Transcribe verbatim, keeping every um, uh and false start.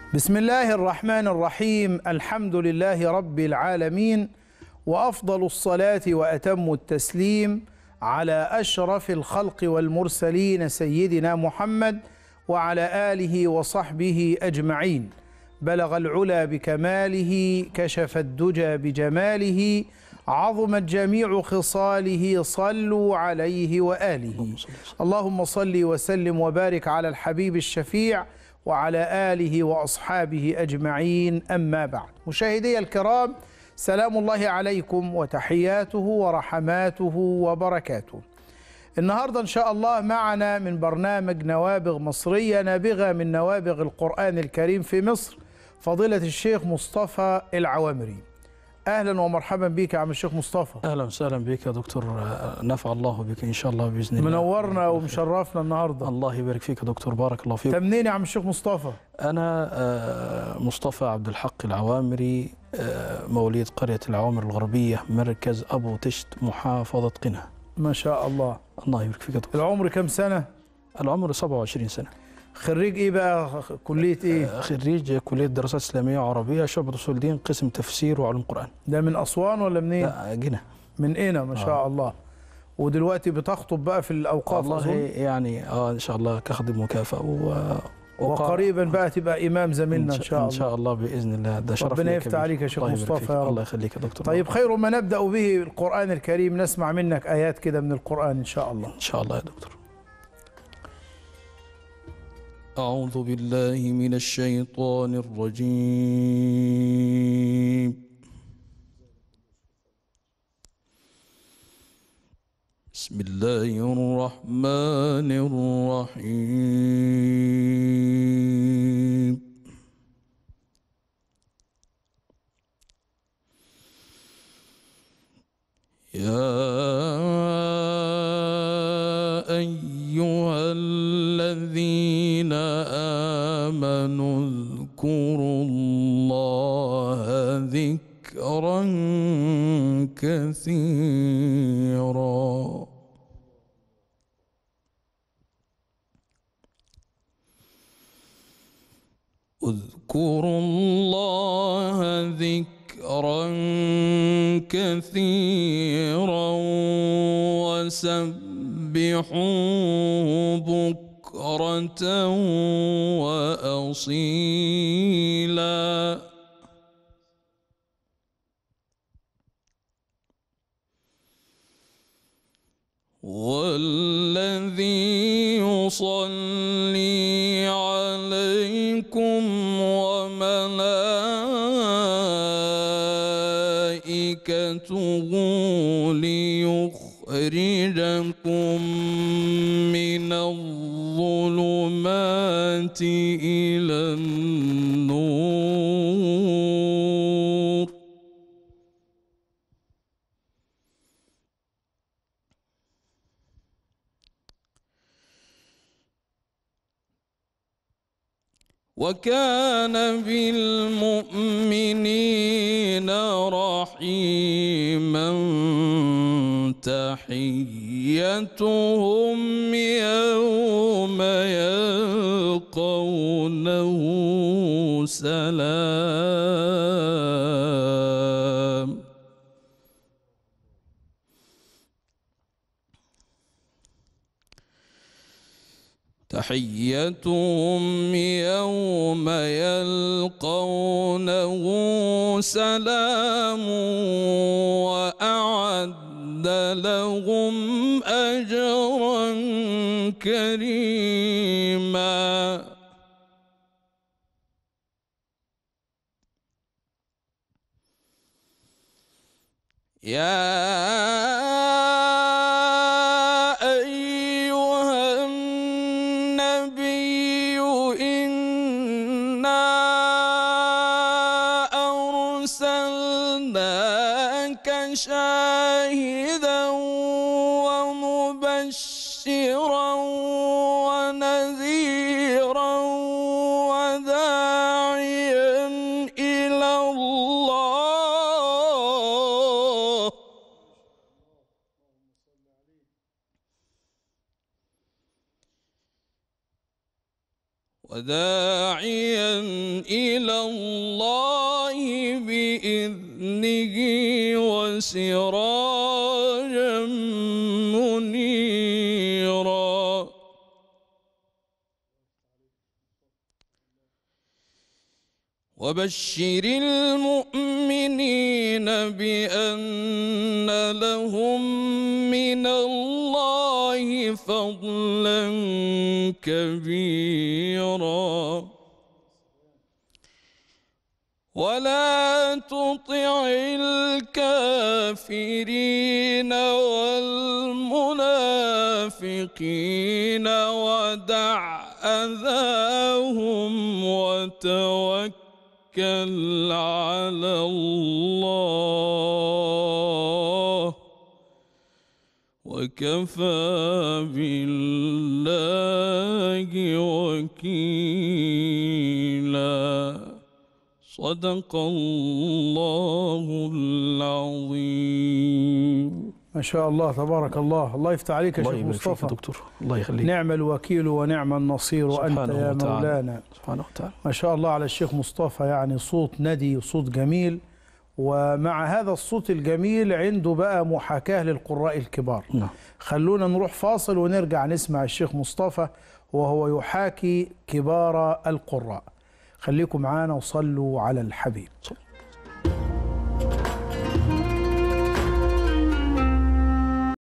بسم الله الرحمن الرحيم. الحمد لله رب العالمين، وأفضل الصلاة وأتم التسليم على أشرف الخلق والمرسلين سيدنا محمد وعلى آله وصحبه أجمعين. بلغ العلا بكماله، كشف الدجى بجماله، عظمت جميع خصاله، صلوا عليه وآله. اللهم صل وسلم وبارك على الحبيب الشفيع وعلى آله وأصحابه أجمعين. أما بعد، مشاهدي الكرام، سلام الله عليكم وتحياته ورحماته وبركاته. النهاردة إن شاء الله معنا من برنامج نوابغ مصرية، نابغة من نوابغ القرآن الكريم في مصر، فضيلة الشيخ مصطفى العوامري. أهلا ومرحبا بك يا عم الشيخ مصطفى. أهلا وسهلا بك يا دكتور، نفع الله بك إن شاء الله بإذن الله. منورنا ومشرفنا النهاردة. الله يبارك فيك يا دكتور، بارك الله فيك. تمنين يا عم الشيخ مصطفى؟ أنا مصطفى عبد الحق العوامري، مواليد قرية العوامر الغربية، مركز أبو تشت، محافظة قنا. ما شاء الله. الله يبارك فيك يا دكتور. العمر كم سنة؟ العمر سبعة وعشرين سنة. خريج ايه بقى؟ كلية ايه؟ خريج كلية دراسات إسلامية وعربية، شعبة أصول الدين، قسم تفسير وعلوم قرآن. ده من أسوان ولا منين؟ لا، قنا. من قنا، ما شاء آه. الله. ودلوقتي بتخطب بقى في الأوقاف؟ والله أظن يعني اه إن شاء الله كخدم مكافأة و... وقريبا بقى تبقى إمام زميلنا إن شاء الله. إن شاء الله بإذن الله، ده شرف. ربنا يفتح عليك يا شيخ مصطفى يا رب. الله يخليك يا دكتور. طيب، خير ما نبدأ به القرآن الكريم، نسمع منك آيات كده من القرآن إن شاء الله. إن شاء الله يا دكتور. أعوذ بالله من الشيطان الرجيم. بسم الله الرحمن الرحيم. يا أيها الذين آمنوا اذكروا الله ذكرا كثيرا. اذكروا الله ذكرا كثيرا وسبحوه بكرة وأصيلا. والذي يصلي عليكم وملائكته ليخرجكم من الظلمات إلى النور. وكان بالمؤمنين رحيما. تحيتهم يوم يلقونه سلام. تحيتهم يوم يلقونه سلام وأعد لهم أجرا كريما. يا شاهدا ومبشرا ونذيرا وداعيا إلى الله. وداعيا إلى الله بإذنه وسراجا منيرا. وبشر المؤمنين بأن لهم من الله فضلا كبيرا. ولا تطع الكافرين والمنافقين ودع أذاهم وتوكل على الله وكفى بالله وكيلا. صدق الله العظيم. ما شاء الله تبارك الله. الله يفتح عليك يا شيخ مصطفى. دكتور الله يخليك. نعم الوكيل ونعم النصير وأنت يا مولانا. سبحانه وتعالى. ما شاء الله على الشيخ مصطفى، يعني صوت ندي وصوت جميل، ومع هذا الصوت الجميل عنده بقى محاكاة للقراء الكبار. نعم. خلونا نروح فاصل ونرجع نسمع الشيخ مصطفى وهو يحاكي كبار القراء. خليكم معانا وصلوا على الحبيب.